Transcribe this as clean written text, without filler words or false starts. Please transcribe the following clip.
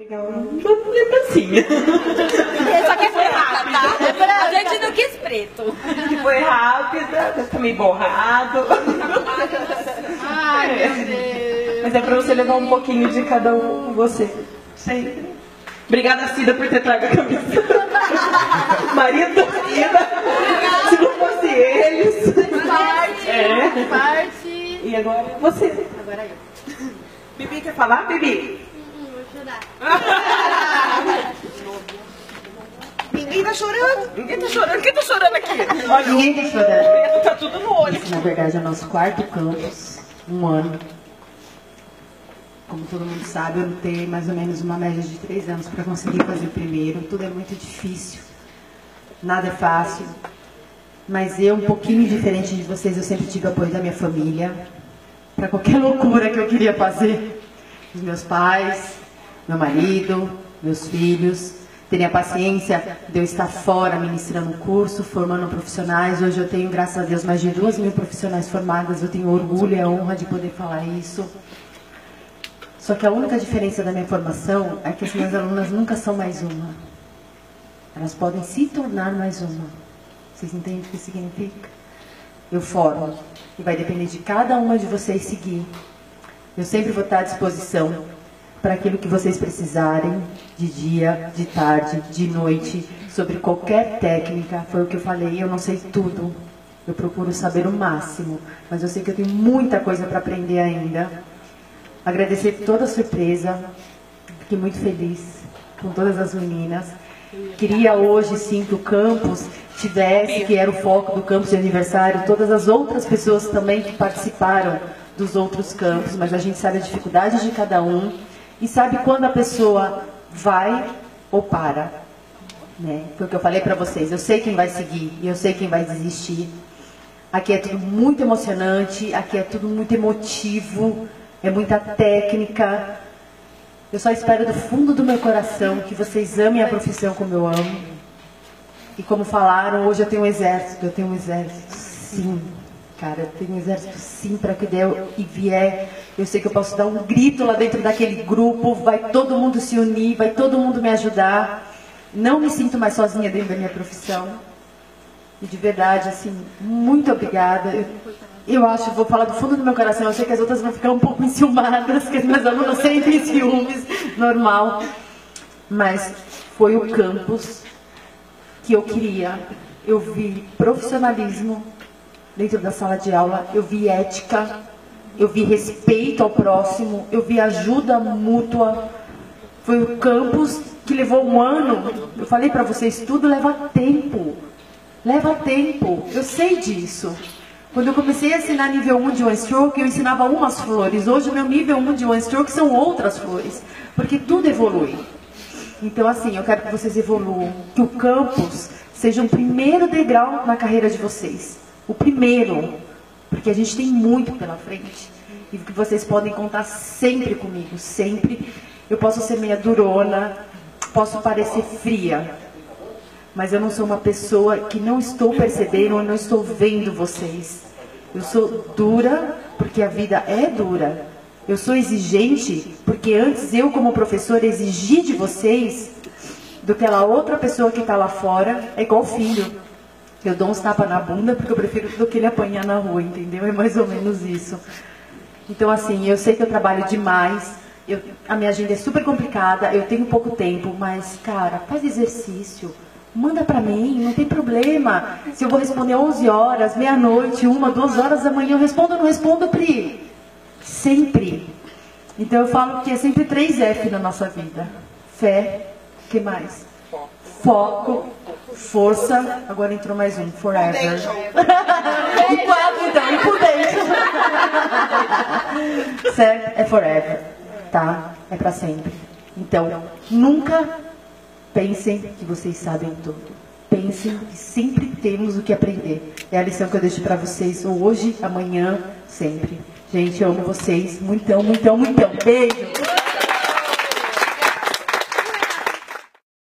legal, uma lembrancinha. Só que foi rápido, tá? A gente não quis preto. Foi rápida, também borrado. Ai, meu Deus. Mas é pra você levar um pouquinho de cada um com você. Sempre. Obrigada, Cida, por ter trago a camisa. Marido da Cida. Se não fosse eles. Parte. Parte. E agora você. Agora eu. Bibi, quer falar, Bibi? Vou chorar. Ninguém tá chorando. Ninguém tá chorando. Quem tá chorando aqui? Olha, Ninguém tá chorando. tá tudo no olho. Esse, na verdade, é o nosso quarto campus. Um ano. Como todo mundo sabe, eu lutei mais ou menos uma média de 3 anos para conseguir fazer o primeiro. Tudo é muito difícil. Nada é fácil. Mas eu, um pouquinho diferente de vocês, eu sempre tive apoio da minha família. Para qualquer loucura que eu queria fazer. Os meus pais, meu marido, meus filhos. Terem a paciência de eu estar fora ministrando um curso, formando profissionais. Hoje eu tenho, graças a Deus, mais de 2.000 profissionais formadas. Eu tenho orgulho e a honra de poder falar isso. Só que a única diferença da minha formação é que as minhas alunas nunca são mais uma. Elas podem se tornar mais uma. Vocês entendem o que significa? Eu formo. E vai depender de cada uma de vocês seguir. Eu sempre vou estar à disposição para aquilo que vocês precisarem, de dia, de tarde, de noite, sobre qualquer técnica. Foi o que eu falei, eu não sei tudo. Eu procuro saber o máximo, mas eu sei que eu tenho muita coisa para aprender ainda. Agradecer por toda a surpresa, fiquei muito feliz com todas as meninas. Queria hoje sim que o campus tivesse, que era o foco do campus de aniversário, todas as outras pessoas também que participaram dos outros campos, mas a gente sabe a dificuldade de cada um e sabe quando a pessoa vai ou para. Né? Foi o que eu falei para vocês, eu sei quem vai seguir e eu sei quem vai desistir. Aqui é tudo muito emocionante, aqui é tudo muito emotivo. É muita técnica. Eu só espero do fundo do meu coração que vocês amem a profissão como eu amo. E como falaram, hoje eu tenho um exército. Eu tenho um exército, sim. Cara, eu tenho um exército, sim, para que der e vier. Eu sei que eu posso dar um grito lá dentro daquele grupo. Vai todo mundo se unir, vai todo mundo me ajudar. Não me sinto mais sozinha dentro da minha profissão. E de verdade, assim, muito obrigada. Eu acho, vou falar do fundo do meu coração, eu sei que as outras vão ficar um pouco enciumadas, que as minhas alunas sentem ciúmes, normal. Mas foi o campus que eu queria. Eu vi profissionalismo dentro da sala de aula, eu vi ética, eu vi respeito ao próximo, eu vi ajuda mútua. Foi o campus que levou um ano. Eu falei para vocês, tudo leva tempo. Leva tempo, eu sei disso. Quando eu comecei a ensinar nível 1 de One Stroke, eu ensinava umas flores. Hoje o meu nível 1 de One Stroke são outras flores. Porque tudo evolui. Então assim, eu quero que vocês evoluam. Que o campus seja um primeiro degrau na carreira de vocês. O primeiro. Porque a gente tem muito pela frente. E que vocês podem contar sempre comigo. Sempre. Eu posso ser meia durona. Posso parecer fria. Mas eu não sou uma pessoa que não estou percebendo ou não estou vendo vocês. Eu sou dura porque a vida é dura. Eu sou exigente porque antes eu, como professora, exigi de vocês do que aquela outra pessoa que está lá fora. É igual filho. Eu dou uns tapas na bunda porque eu prefiro do que ele apanhar na rua, entendeu? É mais ou menos isso. Então, assim, eu sei que eu trabalho demais. A minha agenda é super complicada, eu tenho pouco tempo, mas, cara, faz exercício. Manda pra mim, não tem problema. Se eu vou responder 11 horas, meia-noite, 1, 2 horas da manhã, eu respondo ou não respondo, Pri? Sempre. Então eu falo que é sempre 3F na nossa vida. Fé, o que mais? Foco, força, agora entrou mais um, forever. E 4 então, e por dentro. Certo? É forever, tá? É pra sempre. Então, nunca pensem que vocês sabem tudo. Pensem que sempre temos o que aprender. É a lição que eu deixo para vocês hoje, amanhã, sempre. Gente, eu amo vocês. Muitão, muitão, muitão. Beijo!